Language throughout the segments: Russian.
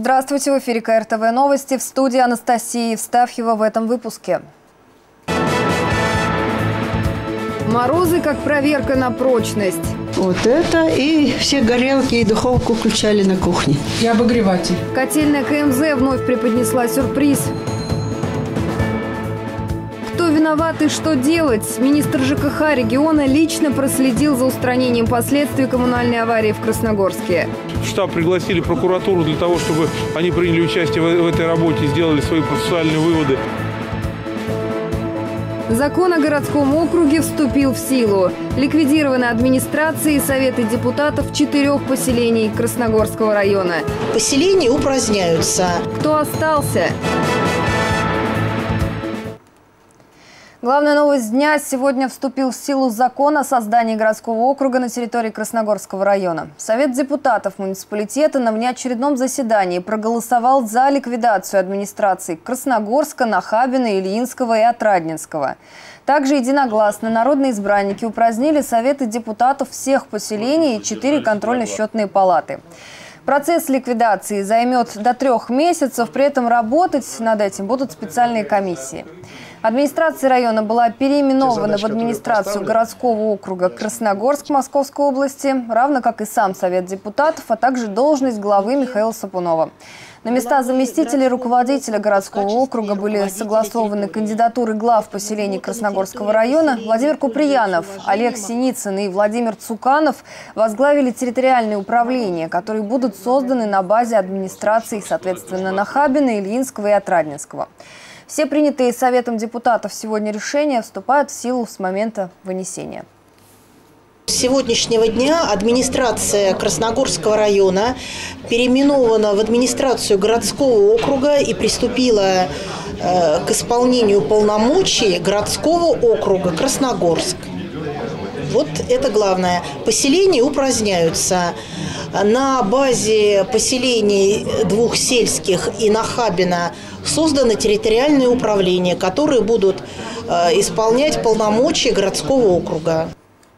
Здравствуйте, в эфире КРТВ новости, в студии Анастасия Евстафьева в этом выпуске. Морозы как проверка на прочность. Вот это и все горелки и духовку включали на кухне. И обогреватель. Котельная КМЗ вновь преподнесла сюрприз. Кто виноват и что делать? Министр ЖКХ региона лично проследил за устранением последствий коммунальной аварии в Красногорске. В штаб пригласили прокуратуру для того, чтобы они приняли участие в этой работе и сделали свои процессуальные выводы. Закон о городском округе вступил в силу. Ликвидированы администрации и советы депутатов 4 поселений Красногорского района. Поселения упраздняются. Кто остался? Главная новость дня. Сегодня вступил в силу закон о создании городского округа на территории Красногорского района. Совет депутатов муниципалитета на внеочередном заседании проголосовал за ликвидацию администраций Красногорска, Нахабина, Ильинского и Отрадненского. Также единогласно народные избранники упразднили советы депутатов всех поселений и 4 контрольно-счетные палаты. Процесс ликвидации займет до 3 месяцев, при этом работать над этим будут специальные комиссии. Администрация района была переименована в администрацию городского округа Красногорск Московской области, равно как и сам Совет депутатов, а также должность главы Михаила Сапунова. На места заместителей руководителя городского округа были согласованы кандидатуры глав поселений Красногорского района. Владимир Куприянов, Олег Синицын и Владимир Цуканов возглавили территориальные управления, которые будут созданы на базе администраций, соответственно, Нахабина, Ильинского и Отрадненского. Все принятые Советом депутатов сегодня решения вступают в силу с момента вынесения. С сегодняшнего дня администрация Красногорского района переименована в администрацию городского округа и приступила к исполнению полномочий городского округа Красногорск. Вот это главное. Поселения упраздняются. На базе поселений 2 сельских и Нахабина созданы территориальные управления, которые будут исполнять полномочия городского округа.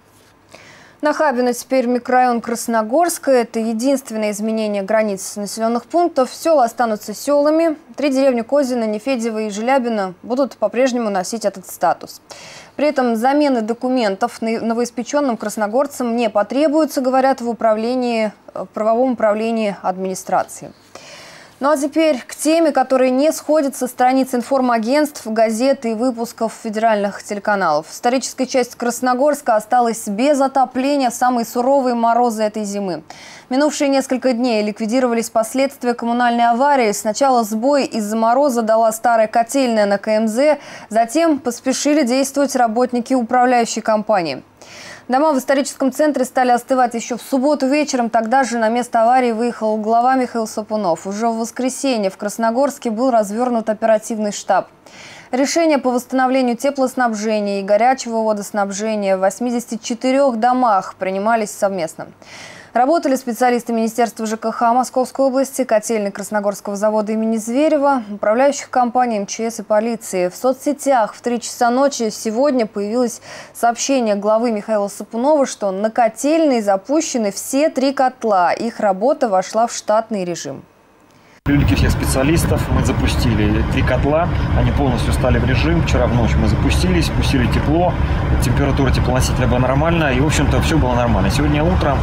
Нахабино теперь микрорайон Красногорска. Это единственное изменение границ населенных пунктов. Села останутся селами. 3 деревни Козино, Нефедево и Желябино будут по-прежнему носить этот статус. При этом замены документов новоиспеченным красногорцам не потребуется, говорят в правовом управлении администрации. Ну а теперь к теме, которая не сходит со страниц информагентств, газет и выпусков федеральных телеканалов. Историческая часть Красногорска осталась без отопления в самые суровые морозы этой зимы. Минувшие несколько дней ликвидировались последствия коммунальной аварии. Сначала сбой из-за мороза дала старая котельная на КМЗ, затем поспешили действовать работники управляющей компании. Дома в историческом центре стали остывать еще в субботу вечером. Тогда же на место аварии выехал глава Михаил Сапунов. Уже в воскресенье в Красногорске был развернут оперативный штаб. Решения по восстановлению теплоснабжения и горячего водоснабжения в 84 домах принимались совместно. Работали специалисты Министерства ЖКХ Московской области, котельной Красногорского завода имени Зверева, управляющих компаний МЧС и полиции. В соцсетях в 3 часа ночи сегодня появилось сообщение главы Михаила Сапунова, что на котельной запущены все 3 котла. Их работа вошла в штатный режим. Привлекли всех специалистов, мы запустили 3 котла, они полностью стали в режим. Вчера в ночь мы запустились, спустили тепло, температура теплоносителя была нормальная, и, в общем-то, все было нормально. Сегодня утром,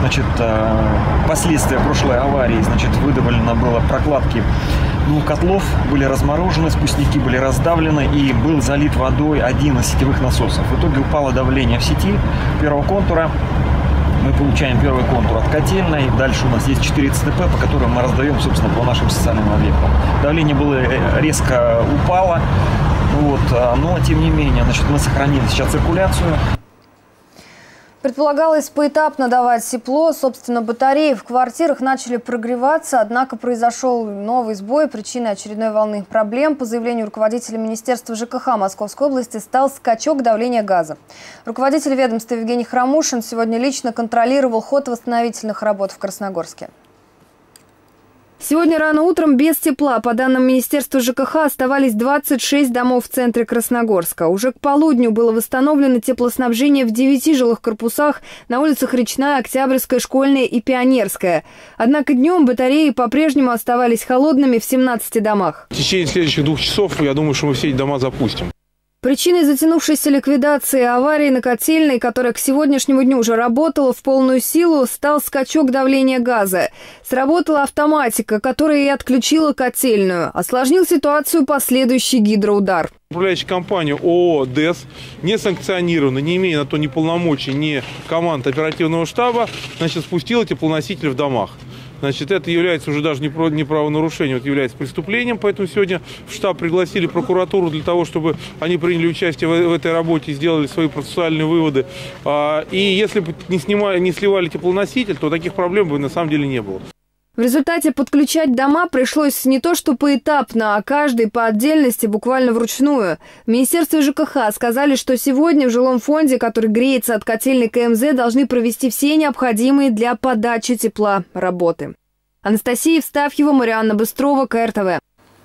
последствия прошлой аварии, выдавлено было прокладки 2 котлов, были разморожены, спускники были раздавлены, и был залит водой 1 из сетевых насосов. В итоге упало давление в сети первого контура. Мы получаем первый контур от котельной. Дальше у нас есть 4 ЦТП, по которым мы раздаем, собственно, по нашим социальным объектам. Давление было резко упало, но тем не менее, мы сохранили сейчас циркуляцию. Предполагалось поэтапно давать тепло. Собственно, батареи в квартирах начали прогреваться, однако произошел новый сбой. Причиной очередной волны проблем, по заявлению руководителя Министерства ЖКХ Московской области, стал скачок давления газа. Руководитель ведомства Евгений Хромушин сегодня лично контролировал ход восстановительных работ в Красногорске. Сегодня рано утром без тепла, по данным Министерства ЖКХ, оставались 26 домов в центре Красногорска. Уже к полудню было восстановлено теплоснабжение в 9 жилых корпусах на улицах Речная, Октябрьская, Школьная и Пионерская. Однако днем батареи по-прежнему оставались холодными в 17 домах. В течение следующих 2 часов, я думаю, что мы все эти дома запустим. Причиной затянувшейся ликвидации аварии на котельной, которая к сегодняшнему дню уже работала в полную силу, стал скачок давления газа. Сработала автоматика, которая и отключила котельную. Осложнил ситуацию последующий гидроудар. Управляющая компания ООО «ДЭС», не санкционирована, не имея на то ни полномочий, ни команд оперативного штаба, спустила теплоносители в домах. Это является уже даже не правонарушением, это является преступлением. Поэтому сегодня в штаб пригласили прокуратуру для того, чтобы они приняли участие в этой работе и сделали свои процессуальные выводы. И если бы не сливали теплоноситель, то таких проблем бы на самом деле не было. В результате подключать дома пришлось не то что поэтапно, а каждый по отдельности, буквально вручную. В Министерстве ЖКХ сказали, что сегодня в жилом фонде, который греется от котельной КМЗ, должны провести все необходимые для подачи тепла работы. Анастасия Евстафьева, Марианна Быстрова, КРТВ.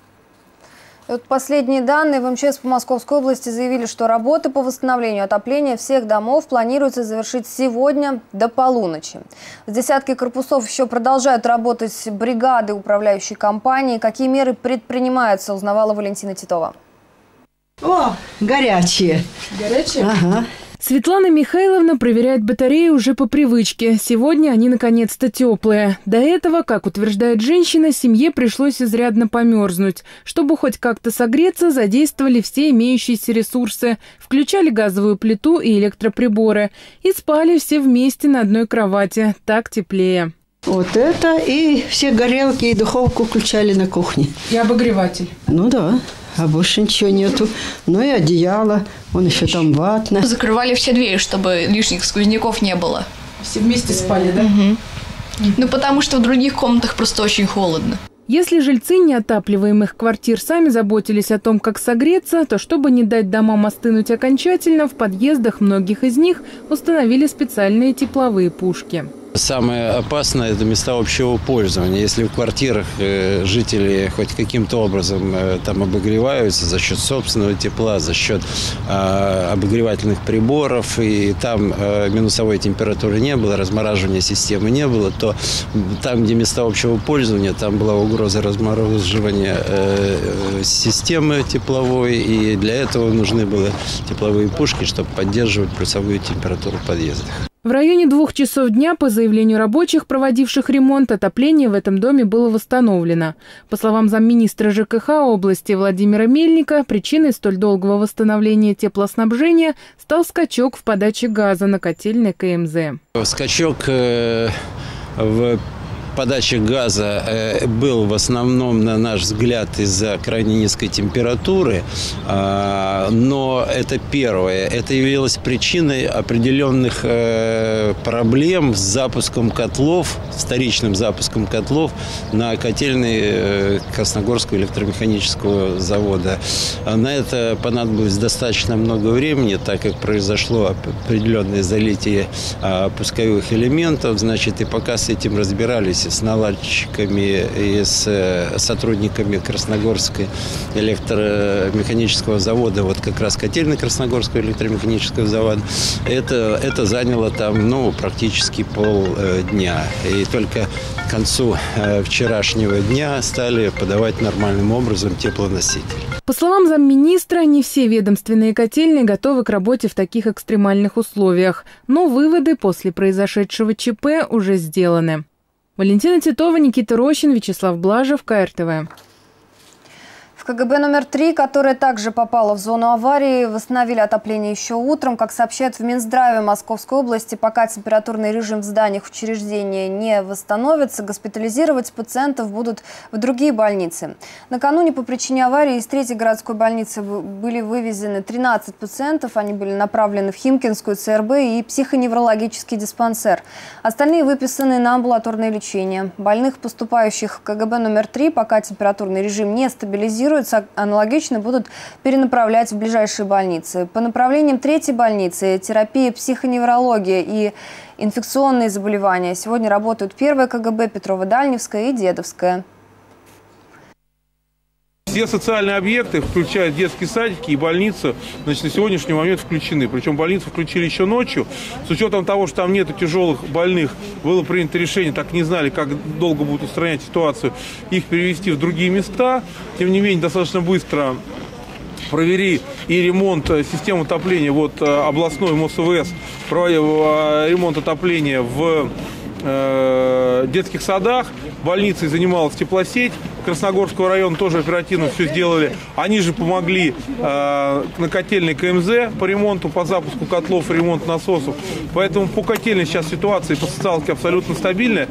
Последние данные в МЧС по Московской области заявили, что работы по восстановлению отопления всех домов планируется завершить сегодня до полуночи. В десятке корпусов еще продолжают работать бригады управляющей компании. Какие меры предпринимаются, узнавала Валентина Титова. О, горячие. Горячие? Ага. Светлана Михайловна проверяет батареи уже по привычке. Сегодня они наконец-то теплые. До этого, как утверждает женщина, семье пришлось изрядно померзнуть. Чтобы хоть как-то согреться, задействовали все имеющиеся ресурсы. Включали газовую плиту и электроприборы. И спали все вместе на одной кровати. Так теплее. Вот это и все горелки и духовку включали на кухне. И обогреватель. Ну да. А больше ничего нету. Ну и одеяло. Вон еще там ватно. Закрывали все двери, чтобы лишних сквозняков не было. Все вместе спали, да? Угу. Ну, потому что в других комнатах просто очень холодно. Если жильцы неотапливаемых квартир сами заботились о том, как согреться, то чтобы не дать домам остынуть окончательно, в подъездах многих из них установили специальные тепловые пушки. Самое опасное – это места общего пользования. Если в квартирах жители хоть каким-то образом там обогреваются за счет собственного тепла, за счет обогревательных приборов, и там минусовой температуры не было, размораживания системы не было, то там, где места общего пользования, там была угроза размораживания системы тепловой, и для этого нужны были тепловые пушки, чтобы поддерживать плюсовую температуру в подъездах. В районе 2 часов дня, по заявлению рабочих, проводивших ремонт, отопление в этом доме было восстановлено. По словам замминистра ЖКХ области Владимира Мельника, причиной столь долгого восстановления теплоснабжения стал скачок в подаче газа на котельной КМЗ. Скачок в подаче газа был в основном, на наш взгляд, из-за крайне низкой температуры, но это первое. Это явилось причиной определенных проблем с запуском котлов, вторичным запуском котлов на котельной Красногорского электромеханического завода. На это понадобилось достаточно много времени, так как произошло определенное залитие пусковых элементов, и пока с этим разбирались с наладчиками и с сотрудниками Красногорского электромеханического завода, вот как раз котельный Красногорского электромеханического завода, это заняло там практически полдня. И только к концу вчерашнего дня стали подавать нормальным образом теплоносители. По словам замминистра, не все ведомственные котельные готовы к работе в таких экстремальных условиях, но выводы после произошедшего ЧП уже сделаны. Валентина Титова, Никита Рощин, Вячеслав Блажев, КРТВ. В КГБ номер 3, которая также попала в зону аварии, восстановили отопление еще утром. Как сообщают в Минздраве Московской области, пока температурный режим в зданиях учреждения не восстановится, госпитализировать пациентов будут в другие больницы. Накануне по причине аварии из 3-й городской больницы были вывезены 13 пациентов. Они были направлены в Химкинскую ЦРБ и психоневрологический диспансер. Остальные выписаны на амбулаторное лечение. Больных, поступающих в КГБ номер 3, пока температурный режим не стабилизируется, аналогично будут перенаправлять в ближайшие больницы. По направлениям 3-й больницы терапия, психоневрология и инфекционные заболевания. Сегодня работают 1-я КГБ, Петрово-Дальневская и Дедовская. Все социальные объекты, включая детские садики и больницы, значит, на сегодняшний момент включены. Причем больницу включили еще ночью. С учетом того, что там нет тяжелых больных, было принято решение, так не знали, как долго будут устранять ситуацию, их перевести в другие места. Тем не менее, достаточно быстро провели и ремонт системы отопления. Вот областной МОСВС проводил ремонт отопления в детских садах. Больницей занималась теплосеть Красногорского района, тоже оперативно все сделали. Они же помогли на котельной КМЗ по ремонту, по запуску котлов, ремонт насосов. Поэтому по котельной сейчас ситуация по социалке абсолютно стабильная.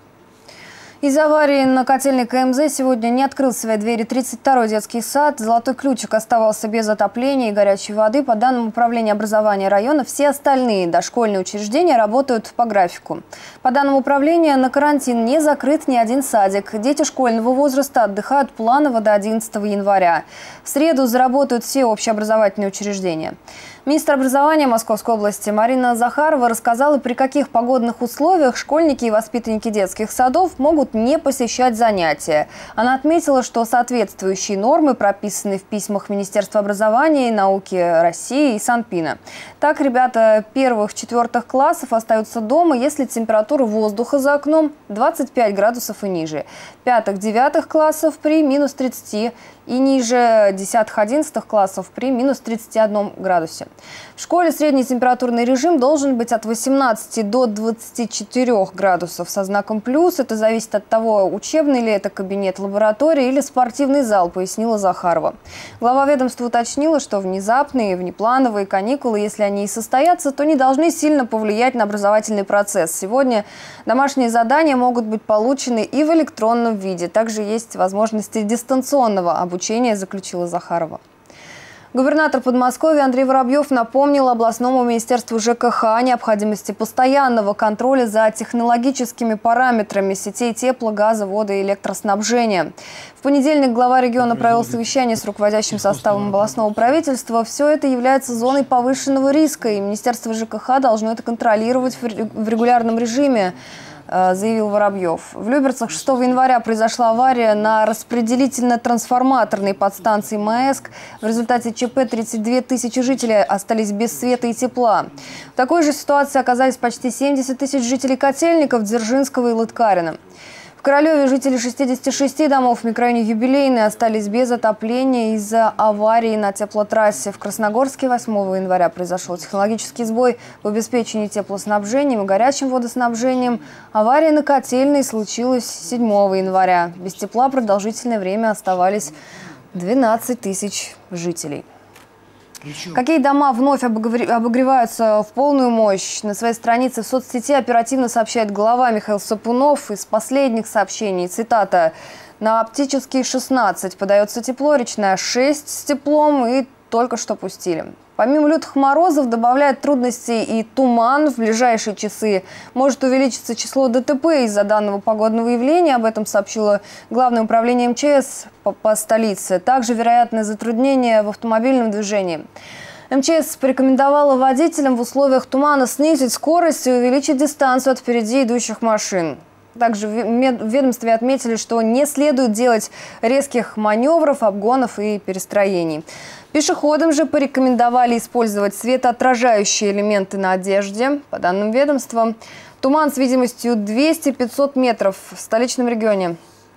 Из-за аварии на котельной КМЗ сегодня не открыл свои двери 32-й детский сад. «Золотой ключик» оставался без отопления и горячей воды. По данным Управления образования района, все остальные дошкольные учреждения работают по графику. По данным управления, на карантин не закрыт ни один садик. Дети школьного возраста отдыхают планово до 11 января. В среду заработают все общеобразовательные учреждения. Министр образования Московской области Марина Захарова рассказала, при каких погодных условиях школьники и воспитанники детских садов могут не посещать занятия. Она отметила, что соответствующие нормы прописаны в письмах Министерства образования и науки России и Санпина. Так, ребята 1-4 классов остаются дома, если температура воздуха за окном 25 градусов и ниже. 5-9 классов при минус 30 и ниже 10-11 классов при минус 31 градусе. В школе средний температурный режим должен быть от 18 до 24 градусов со знаком плюс. Это зависит от того, учебный ли это кабинет, лаборатория или спортивный зал, пояснила Захарова. Глава ведомства уточнила, что внезапные, внеплановые каникулы, если они и состоятся, то не должны сильно повлиять на образовательный процесс. Сегодня домашние задания могут быть получены и в электронном виде. Также есть возможности дистанционного обучения, заключила Захарова. Губернатор Подмосковья Андрей Воробьев напомнил областному министерству ЖКХ о необходимости постоянного контроля за технологическими параметрами сетей тепло, газа, воды и электроснабжения. В понедельник глава региона провел совещание с руководящим составом областного правительства. Все это является зоной повышенного риска, и Министерство ЖКХ должно это контролировать в регулярном режиме, заявил Воробьев. В Люберцах 6 января произошла авария на распределительно-трансформаторной подстанции МАЭСК. В результате ЧП 32 тысячи жителей остались без света и тепла. В такой же ситуации оказались почти 70 тысяч жителей Котельников, Дзержинского и Лыткарина. В Королеве жители 66 домов в микрорайоне Юбилейный остались без отопления из-за аварии на теплотрассе. В Красногорске 8 января произошел технологический сбой в обеспечении теплоснабжением и горячим водоснабжением. Авария на котельной случилась 7 января. Без тепла продолжительное время оставались 12 тысяч жителей. Какие дома вновь обогреваются в полную мощь? На своей странице в соцсети оперативно сообщает глава Михаил Сапунов. Из последних сообщений, цитата: «На Оптический 16 подается тепло, Речная 6 с теплом и только что пустили». Помимо лютых морозов добавляет трудностей и туман. В ближайшие часы может увеличиться число ДТП из-за данного погодного явления. Об этом сообщило Главное управление МЧС по столице. Также вероятны затруднения в автомобильном движении. МЧС порекомендовала водителям в условиях тумана снизить скорость и увеличить дистанцию от впереди идущих машин. Также в ведомстве отметили, что не следует делать резких маневров, обгонов и перестроений. Пешеходам же порекомендовали использовать светоотражающие элементы на одежде. По данным ведомства, туман с видимостью 200-500 метров в столичном регионе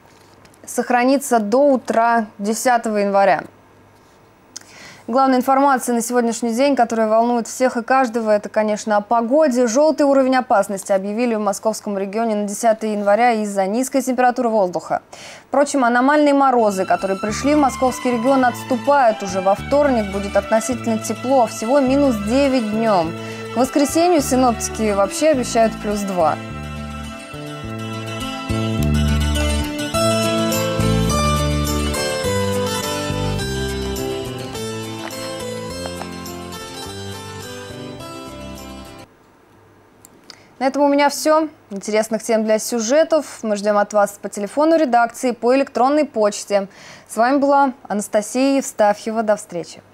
сохранится до утра 10 января. Главная информация на сегодняшний день, которая волнует всех и каждого, это, конечно, о погоде. Желтый уровень опасности объявили в московском регионе на 10 января из-за низкой температуры воздуха. Впрочем, аномальные морозы, которые пришли в московский регион, отступают. Уже во вторник будет относительно тепло, всего минус 9 днем. К воскресенью синоптики вообще обещают плюс 2. На этом у меня все. Интересных тем для сюжетов мы ждем от вас по телефону редакции, по электронной почте. С вами была Анастасия Евстафьева. До встречи.